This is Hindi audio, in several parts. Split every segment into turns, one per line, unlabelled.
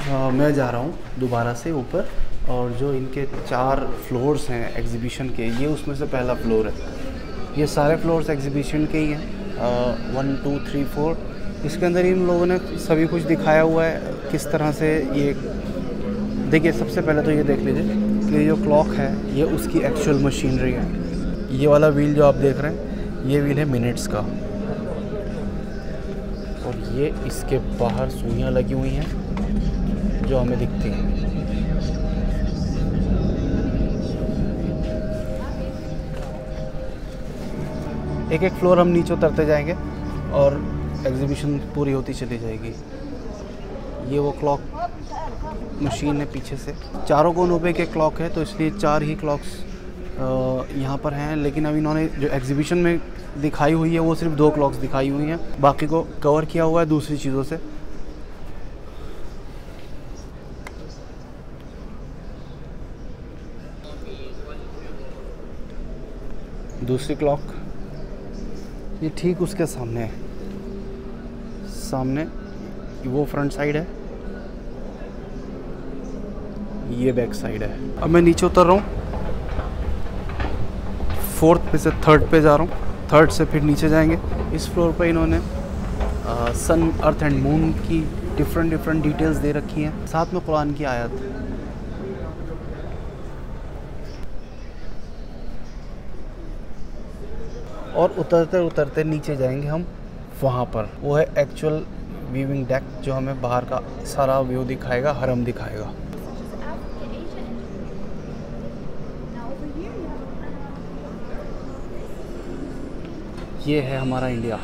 मैं जा रहा हूँ दोबारा से ऊपर, और जो इनके 4 फ्लोर्स हैं एग्जीबिशन के, ये उसमें से पहला फ्लोर है। ये सारे फ्लोर्स एग्जीबिशन के ही हैं, 1 2 3 4। इसके अंदर इन लोगों ने सभी कुछ दिखाया हुआ है किस तरह से ये। देखिए, सबसे पहले तो ये देख लीजिए कि जो क्लॉक है ये उसकी एक्चुअल मशीनरी है। ये वाला व्हील जो आप देख रहे हैं, ये व्हील है मिनट्स का, और ये इसके बाहर सुइयाँ लगी हुई हैं जो हमें दिखती हैं। एक एक फ्लोर हम नीचे उतरते जाएंगे और एग्जीबिशन पूरी होती चली जाएगी। ये वो क्लॉक मशीन है पीछे से। चारों कोनों पे एक क्लॉक है, तो इसलिए 4 ही क्लॉक्स यहाँ पर हैं। लेकिन अब इन्होंने जो एग्जीबिशन में दिखाई हुई है वो सिर्फ 2 क्लॉक्स दिखाई हुई हैं, बाकी को कवर किया हुआ है दूसरी चीज़ों से। दूसरी क्लॉक ये ठीक उसके सामने है, सामने वो फ्रंट साइड है, ये बैक साइड है। अब मैं नीचे उतर रहा हूँ, 4th पे से 3rd पे जा रहा हूँ, 3rd से फिर नीचे जाएंगे। इस फ्लोर पे इन्होंने सन, अर्थ एंड मून की डिफरेंट डिटेल्स दे रखी हैं, साथ में कुरान की आयत। और उतरते उतरते नीचे जाएंगे हम वहाँ पर, वो है एक्चुअल व्यूइंग डेक जो हमें बाहर का सारा व्यू दिखाएगा, हरम दिखाएगा। ये है हमारा इंडिया।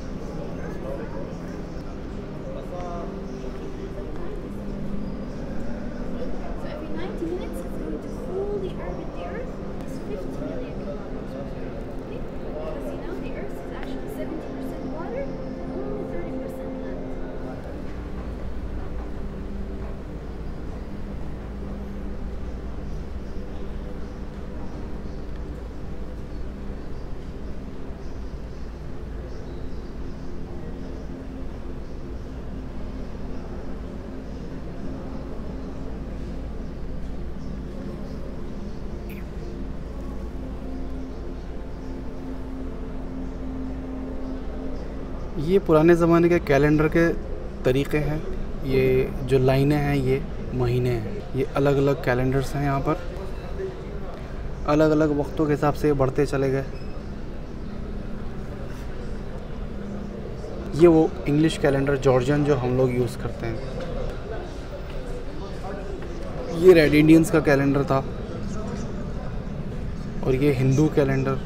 ये पुराने ज़माने के कैलेंडर के तरीक़े हैं। ये जो लाइनें हैं ये महीने हैं। ये अलग अलग कैलेंडर्स हैं, यहाँ पर अलग अलग वक्तों के हिसाब से बढ़ते चले गए। ये वो इंग्लिश कैलेंडर जॉर्जियन जो हम लोग यूज़ करते हैं। ये रेड इंडियंस का कैलेंडर था, और ये हिंदू कैलेंडर।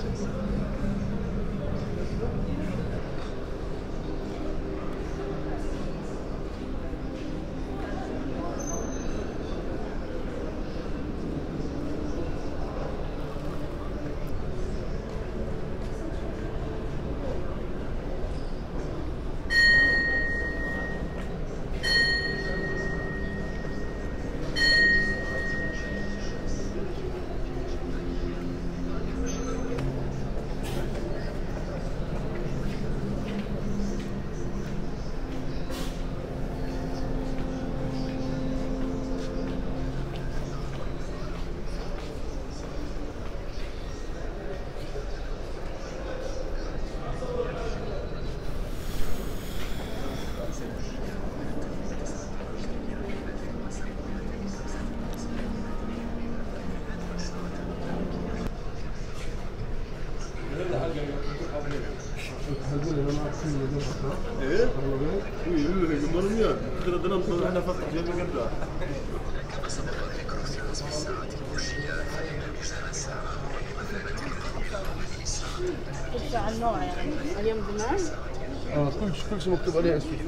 على النوع يعني ايام زمان
كل شيء مكتوب عليه اسمه.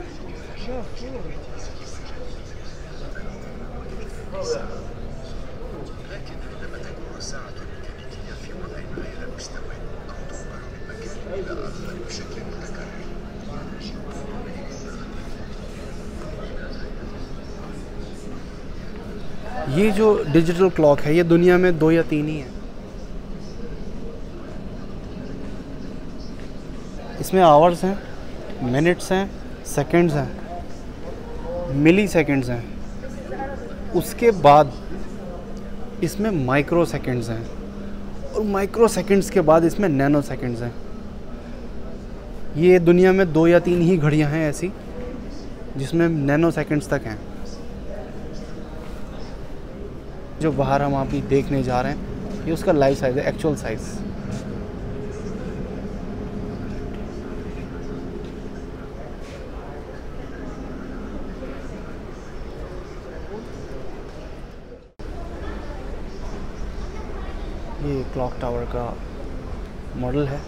لكن عندما تكون الساعة الميكانيكية في وضع ما إلى مستوى أو تنقل من مكان إلى آخر بشكل متكرر.
ये जो डिजिटल क्लॉक है ये दुनिया में 2 या 3 ही है। इसमें आवर्स हैं, मिनट्स हैं, सेकंड्स हैं, मिली सेकंड्स हैं। उसके बाद इसमें माइक्रो सेकेंड्स हैं, और माइक्रो सेकेंड्स के बाद इसमें नैनो सेकेंड्स हैं। ये दुनिया में 2 या 3 ही घड़ियां हैं ऐसी जिसमें नैनो सेकेंड्स तक हैं। जो बाहर हम अभी देखने जा रहे हैं ये उसका लाइव साइज़ है, एक्चुअल साइज़। ये क्लॉक टावर का मॉडल है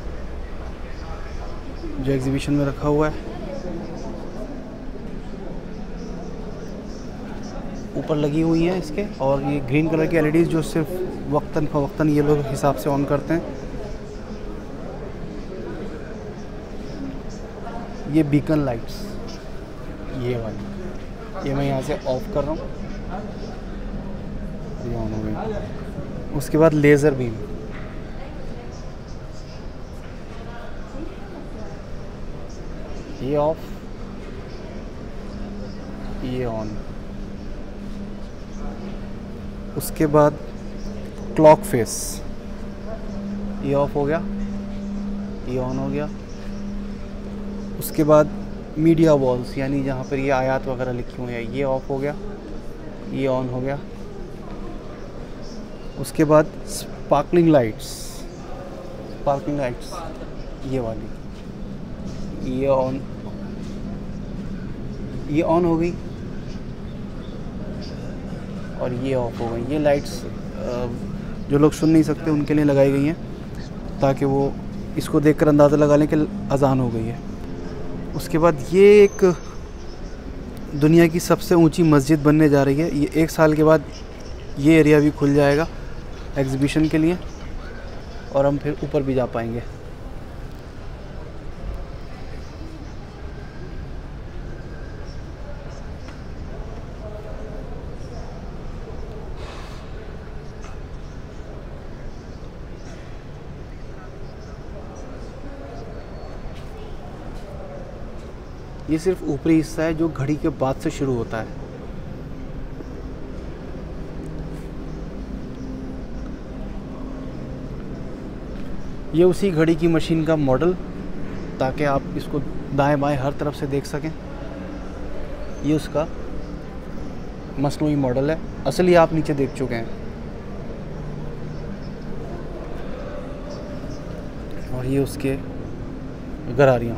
जो एग्जीबिशन में रखा हुआ है। ऊपर लगी हुई है इसके, और ये ग्रीन कलर की एलईडीज जो सिर्फ वक्तन फवक्तन ये लोग हिसाब से ऑन करते हैं। ये बीकन लाइट्स, ये वाली, ये मैं यहाँ से ऑफ कर रहा हूँ, ये ऑन हो गई। उसके बाद लेज़र बीम, ये ऑफ, ये ऑन। उसके बाद क्लॉक फेस, ये ऑफ हो गया, ये ऑन हो गया। उसके बाद मीडिया वॉल्स, यानी जहाँ पर ये आयात वगैरह लिखी हुई है, ये ऑफ हो गया, ये ऑन हो गया। उसके बाद स्पार्कलिंग लाइट्स, स्पार्कलिंग लाइट्स ये वाली, ये ऑन हो गई और ये ऑफ हो गई। ये लाइट्स जो लोग सुन नहीं सकते उनके लिए लगाई गई हैं ताकि वो इसको देखकर अंदाज़ा लगा लें कि अजान हो गई है। उसके बाद ये एक दुनिया की सबसे ऊंची मस्जिद बनने जा रही है। ये 1 साल के बाद ये एरिया भी खुल जाएगा एग्जीबिशन के लिए, और हम फिर ऊपर भी जा पाएंगे। ये सिर्फ ऊपरी हिस्सा है जो घड़ी के बाद से शुरू होता है। ये उसी घड़ी की मशीन का मॉडल, ताकि आप इसको दाएं बाएं हर तरफ से देख सकें। ये उसका मसनूई मॉडल है, असली आप नीचे देख चुके हैं। और ये उसके गरारियाँ।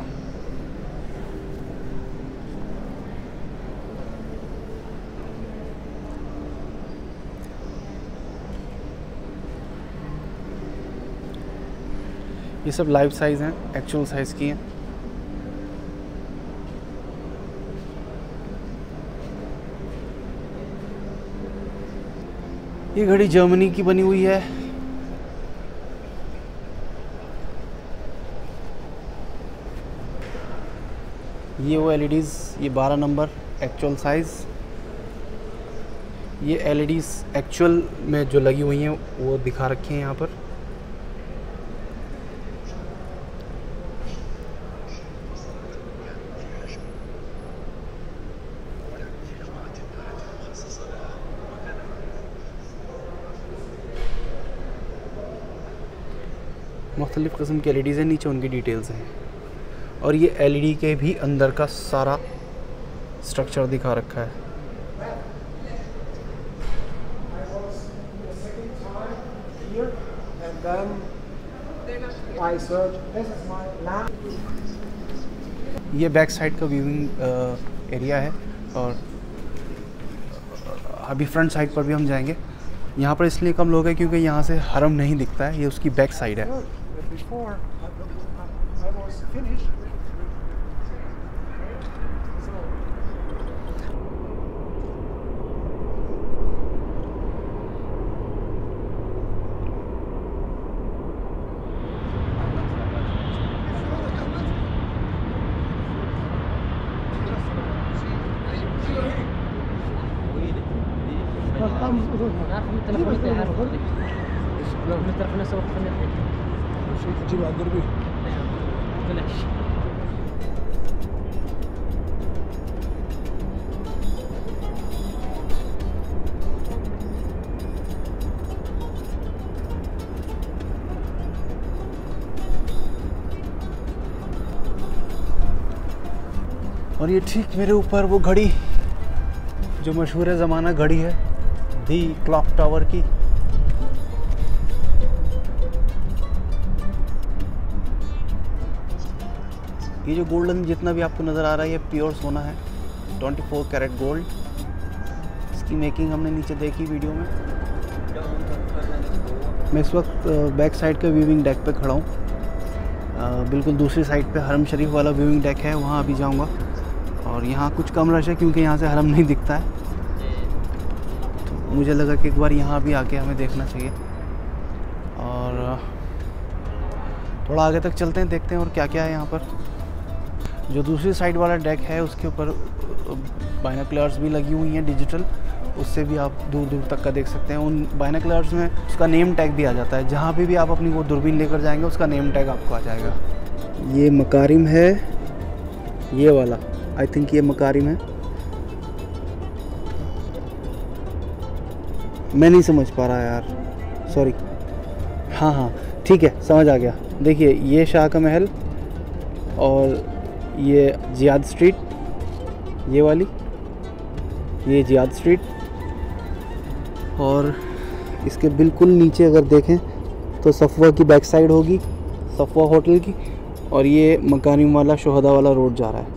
ये सब लाइव साइज़ हैं, एक्चुअल साइज़ की हैं। ये घड़ी जर्मनी की बनी हुई है। ये वो एलईडीज़, ये 12 नंबर एक्चुअल साइज़। ये एलईडीज़ एक्चुअल में जो लगी हुई हैं वो दिखा रखी हैं यहाँ पर। मुख्तलिफ़ किस्म की एलईडीज़ हैं, नीचे उनकी डिटेल्स हैं। और ये एलईडी के भी अंदर का सारा स्ट्रक्चर दिखा रखा है। ये बैक साइड का व्यूइंग एरिया है, और अभी फ्रंट साइड पर भी हम जाएंगे। यहाँ पर इसलिए कम लोग हैं क्योंकि यहाँ से हरम नहीं दिखता है, ये उसकी बैक साइड है।
تجيبها على الدربي
بلاش.
और ये ठीक मेरे ऊपर वो घड़ी जो मशहूर ज़माना घड़ी है, दी क्लॉक टावर की। ये जो गोल्डन जितना भी आपको नज़र आ रहा है ये प्योर सोना है, 24 कैरेट गोल्ड। इसकी मेकिंग हमने नीचे देखी वीडियो में। मैं इस वक्त बैक साइड के व्यूइंग डेक पे खड़ा हूँ। बिल्कुल दूसरी साइड पे हरम शरीफ वाला व्यूइंग डेक है, वहाँ अभी जाऊँगा। और यहाँ कुछ कम रश है क्योंकि यहाँ से हरम नहीं दिखता है, तो मुझे लगा कि एक बार यहाँ भी आके हमें देखना चाहिए। और थोड़ा आगे तक चलते हैं, देखते हैं और क्या क्या है यहाँ पर। जो दूसरी साइड वाला डेक है उसके ऊपर बाइनोकुलर्स भी लगी हुई हैं डिजिटल, उससे भी आप दूर दूर तक का देख सकते हैं। उन बाइनोकुलर्स में उसका नेम टैग भी आ जाता है, जहाँ पे भी आप अपनी वो दूरबीन लेकर जाएंगे उसका नेम टैग आपको आ जाएगा। ये मकारिम है, ये वाला आई थिंक ये मकारिम है, मैं नहीं समझ पा रहा यार, सॉरी। हाँ हाँ ठीक है, समझ आ गया। देखिए ये शाह का महल और ये जियाद स्ट्रीट, ये वाली ये जियाद स्ट्रीट, और इसके बिल्कुल नीचे अगर देखें तो सफ़वा की बैक साइड होगी, सफ़वा होटल की, और ये मकानिम वाला शोहदा वाला रोड जा रहा है।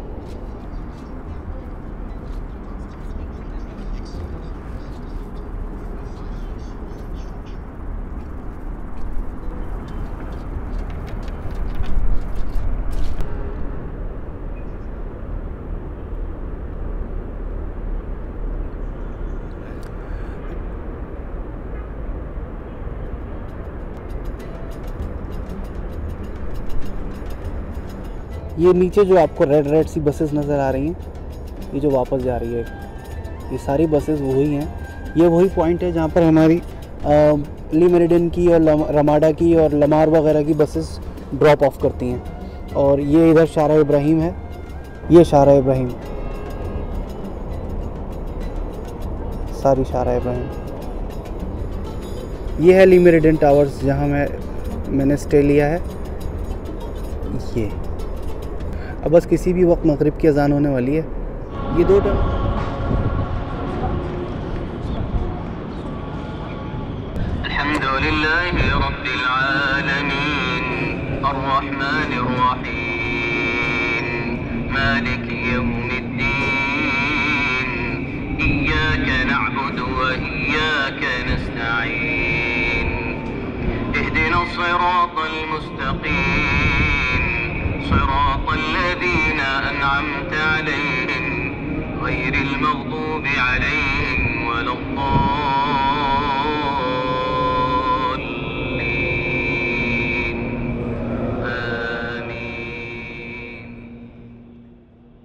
ये नीचे जो आपको रेड सी बसेस नज़र आ रही हैं, ये जो वापस जा रही है, ये सारी बसेस वही हैं। ये वही पॉइंट है जहाँ पर हमारी ली मेरिडियन की और रमाडा की और लमार वगैरह की बसेस ड्रॉप ऑफ करती हैं। और ये इधर शारा इब्राहिम है, ये शारा इब्राहिम, सारी शारा इब्राहिम। ये है ली मेरिडियन टावर्स जहाँ मैंने स्टे लिया है। ये अब बस किसी भी वक्त मगरिब की अजान होने वाली है। ये दो
अल्हम्दुलिल्लाहि रब्बिल आलमीन अर्रहमानिर रहीम मालिकि यौमिद्दीन इय्याका नअबुदु व इय्याका नस्तईन इहदिनस सिरातल मुस्तकीम صراط الذين أنعمت عليهم غير المغضوب عليهم ولا الضالين